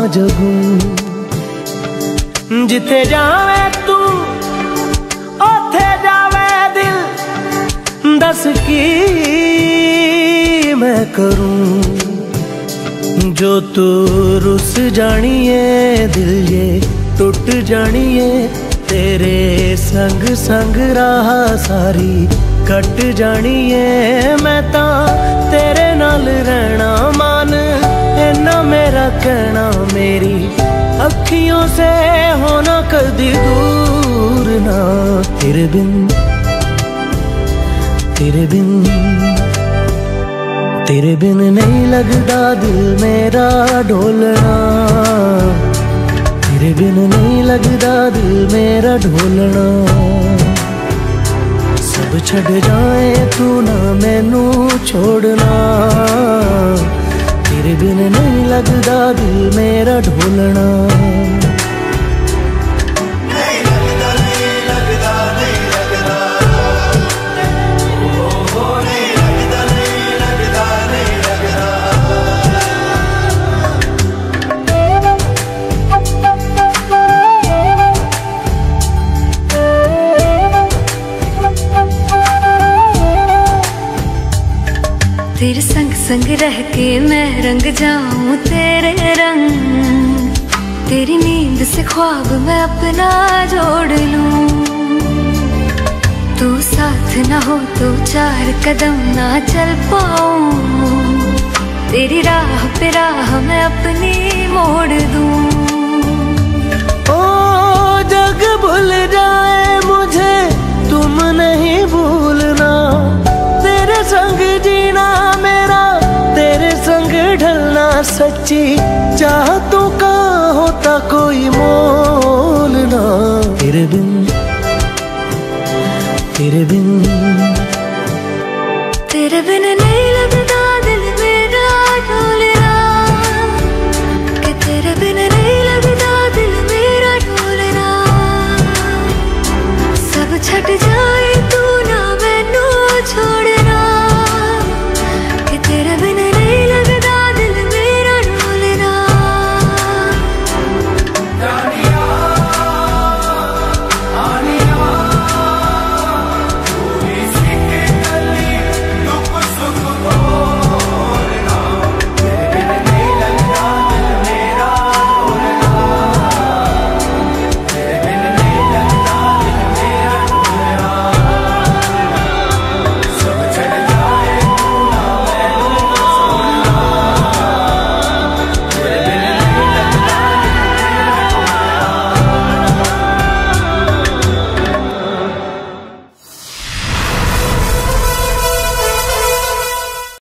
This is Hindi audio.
जगूं। जिथे जावे तू ओथे जावे दिल, दस की मैं करूं। जो तू रुस जानिए दिल ये टुट जानिए, तेरे संग संग राह सारी कट जानिए। मैं ता तेरे नाल रहना मान, इन्ना मेरा कहना, मेरी अखियों से होना कदी दूर ना। तेरे बिन तेरे बिन तेरे बिन नहीं लगदा दिल मेरा ढोलना। तेरे बिन नहीं लगदा दिल मेरा ढोलना। सब छड़ जाए तू ना मैनू छोड़ना। तेरे बिन नहीं लगदा दिल मेरा ढोलना। तेरे संग संग रह के मैं रंग जाऊं तेरे रंग। तेरी नींद से ख्वाब मैं अपना जोड़ लूं। तू साथ ना हो तो चार कदम ना चल पाऊं। तेरी राह पे राह मैं अपनी मोड़ दूं। ओ जग भूल जाए मुझे तुम नहीं भूलना। तेरे संग जीना मेरा, तेरे संग ढलना सच्ची चाहतों का होता कोई मोल ना। तेरे बिन